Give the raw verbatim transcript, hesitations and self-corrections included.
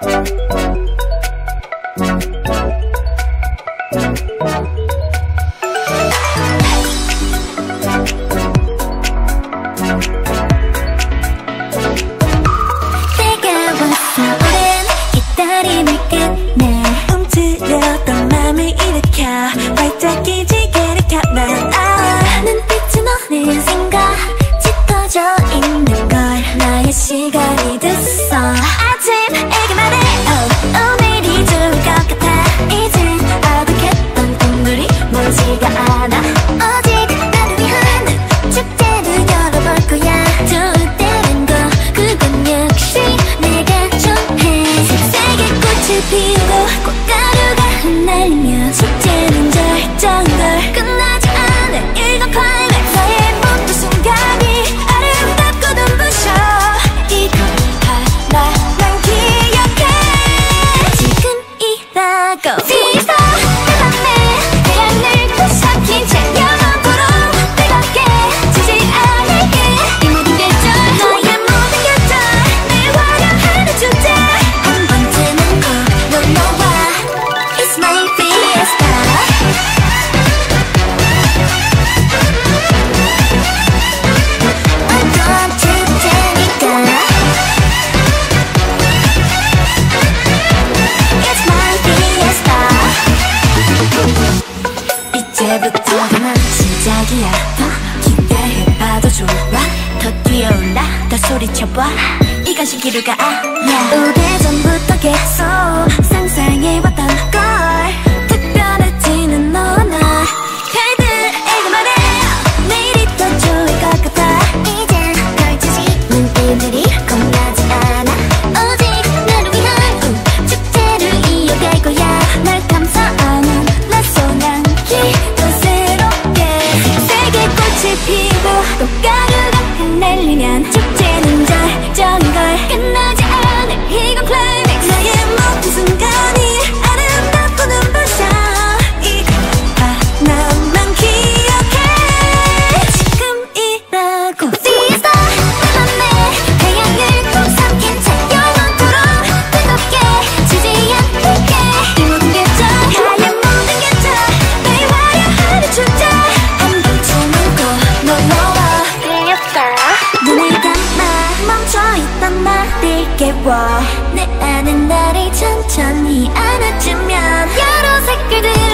시간이 됐어. 아침에게 말해 oh, 오늘이 좋을 것 같아. 이젠 아득했던 꿈들이 멀지가 않아. 오직 나를 위한 축제를 열어볼 거야. 좋을 때는 거 그건 역시 내가 정해. 색색의 꽃을 피우고 꽃가루가 흩날리며 축제는 절정걸 끝나지 않을 일과 클라이맥스. 나의 모든 순간이 아름답고 눈부셔. 나만 기억해. 지금이라고 비서 내 맘에 태양을 부삭힌 채 영원토록 뜨겁게 지지 않을게. 이 모든 계절 너의 모든 계절 늘 화려하는 축제. 한 번쯤은 꼭 놀러와. It's my fiesta. 어떤 축제니까 이제부터가 난 시작이야. 더 기대해봐도 좋아. 더 뛰어올라 더 소리쳐봐. 이건 시기를 가. yeah. 오래전부터 계속 상상해왔던 걸. 특별해지는 너와 나 별들에게 말해 내일이 더 좋을 것 같아. 이젠 펼쳐지는 일들이 겁나지 않아. 오직 나를 위한 우, 축제를 이어갈 거야. 날 감싸안은 낯선 향기 더 새롭게. 색색의 꽃을 피우고 꽃가루가 흩날리면 축제는 절정걸 끝나지 않을 이건 클라이맥스. 나의 모든 순간이 아름답고 눈부셔. 이거 하나만 기억해. 지금이라고 Fiesta. 내 맘에 태양을 꼭 삼킨 채 영원토록 뜨겁게 지지 않을게. 이 모든 계절 하얀 모든 계절 늘 화려하는 축제. 한 번쯤은 꼭 놀러와. 눈을 감아 멈춰있던 나를 깨워. 내 안에 나를 천천히 안아주면 여러 색깔들